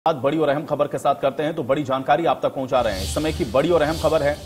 बात बड़ी और अहम खबर के साथ करते हैं तो बड़ी जानकारी आप तक पहुंचा रहे हैं। इस समय की बड़ी और अहम खबर है,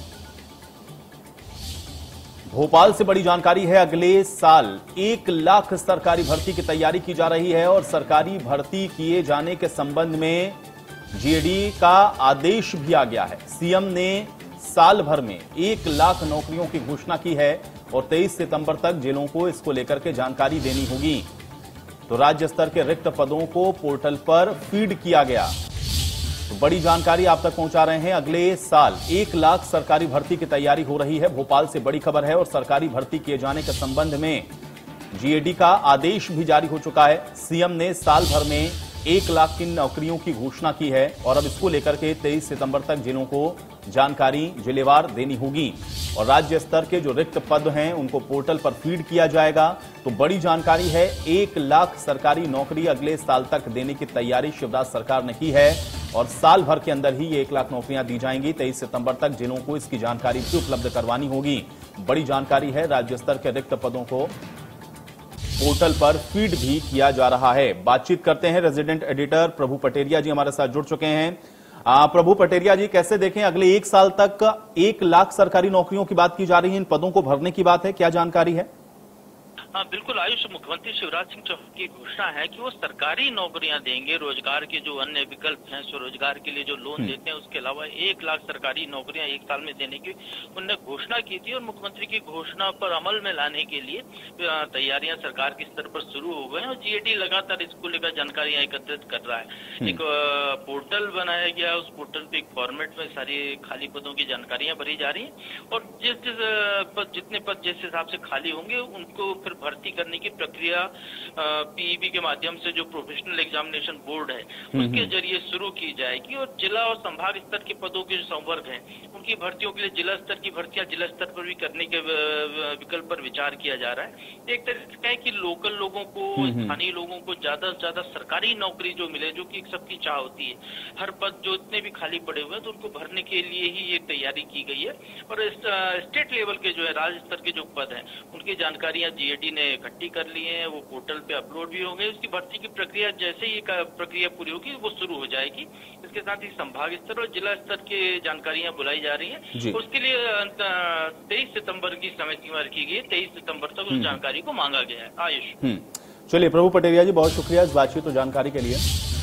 भोपाल से बड़ी जानकारी है। अगले साल 1 लाख सरकारी भर्ती की तैयारी की जा रही है और सरकारी भर्ती किए जाने के संबंध में जीएडी का आदेश भी आ गया है। सीएम ने साल भर में 1 लाख नौकरियों की घोषणा की है और 23 सितंबर तक जिलों को इसको लेकर के जानकारी देनी होगी। तो राज्य स्तर के रिक्त पदों को पोर्टल पर फीड किया गया। तो बड़ी जानकारी आप तक पहुंचा रहे हैं। अगले साल 1 लाख सरकारी भर्ती की तैयारी हो रही है। भोपाल से बड़ी खबर है और सरकारी भर्ती किए जाने के संबंध में जीएडी का आदेश भी जारी हो चुका है। सीएम ने साल भर में 1 लाख की नौकरियों की घोषणा की है और अब इसको लेकर के 23 सितंबर तक जिलों को जानकारी जिलेवार देनी होगी और राज्य स्तर के जो रिक्त पद हैं उनको पोर्टल पर फीड किया जाएगा। तो बड़ी जानकारी है, 1 लाख सरकारी नौकरी अगले साल तक देने की तैयारी शिवराज सरकार ने की है और साल भर के अंदर ही ये 1 लाख नौकरियां दी जाएंगी। 23 सितंबर तक जिलों को इसकी जानकारी भी उपलब्ध करवानी होगी। बड़ी जानकारी है, राज्य स्तर के रिक्त पदों को पोर्टल पर फीड भी किया जा रहा है। बातचीत करते हैं, रेजिडेंट एडिटर प्रभु पटेरिया जी हमारे साथ जुड़ चुके हैं। प्रभु पटेरिया जी, कैसे देखें, अगले 1 साल तक 1 लाख सरकारी नौकरियों की बात की जा रही है, इन पदों को भरने की बात है, क्या जानकारी है? हाँ बिल्कुल आयुष, मुख्यमंत्री शिवराज सिंह चौहान की घोषणा है कि वो सरकारी नौकरियां देंगे। रोजगार के जो अन्य विकल्प हैं, स्वरोजगार के लिए जो लोन देते हैं, उसके अलावा 1 लाख सरकारी नौकरियां 1 साल में देने की उन्होंने घोषणा की थी और मुख्यमंत्री की घोषणा पर अमल में लाने के लिए तैयारियां सरकार के स्तर पर शुरू हो गए हैं और जीएडी लगातार इसको लेकर जानकारियां एकत्रित कर रहा है। एक पोर्टल बनाया गया, उस पोर्टल पे एक फॉर्मेट में सारी खाली पदों की जानकारियां भरी जा रही है और जितने पद जिस हिसाब से खाली होंगे उनको फिर भर्ती करने की प्रक्रिया पीईबी के माध्यम से जो प्रोफेशनल एग्जामिनेशन बोर्ड है उसके जरिए शुरू की जाएगी और जिला और संभाग स्तर के पदों के जो संवर्ग हैं उनकी भर्तियों के लिए जिला स्तर की भर्तियां जिला स्तर पर भी करने के विकल्प पर विचार किया जा रहा है। एक तरीके का है कि लोकल लोगों को, स्थानीय लोगों को ज्यादा से ज्यादा सरकारी नौकरी जो मिले, जो कि सबकी चाह होती है। हर पद जो इतने भी खाली पड़े हुए हैं तो उनको भरने के लिए ही ये तैयारी की गई है और स्टेट लेवल के जो है, राज्य स्तर के जो पद हैं उनकी जानकारियां जीएडी ने इकट्ठी कर ली है। वो पोर्टल पे अपलोड भी होंगे। उसकी भर्ती की प्रक्रिया जैसे ही प्रक्रिया पूरी होगी वो शुरू हो जाएगी। इसके साथ ही संभाग स्तर और जिला स्तर की जानकारियां बुलाई जा रही है। उसके लिए 23 सितंबर की समय सीमा रखी गई है। 23 सितंबर तक उस जानकारी को मांगा गया है। आयुष, चलिए प्रभु पटेरिया जी, बहुत शुक्रिया इस बातचीत और जानकारी के लिए।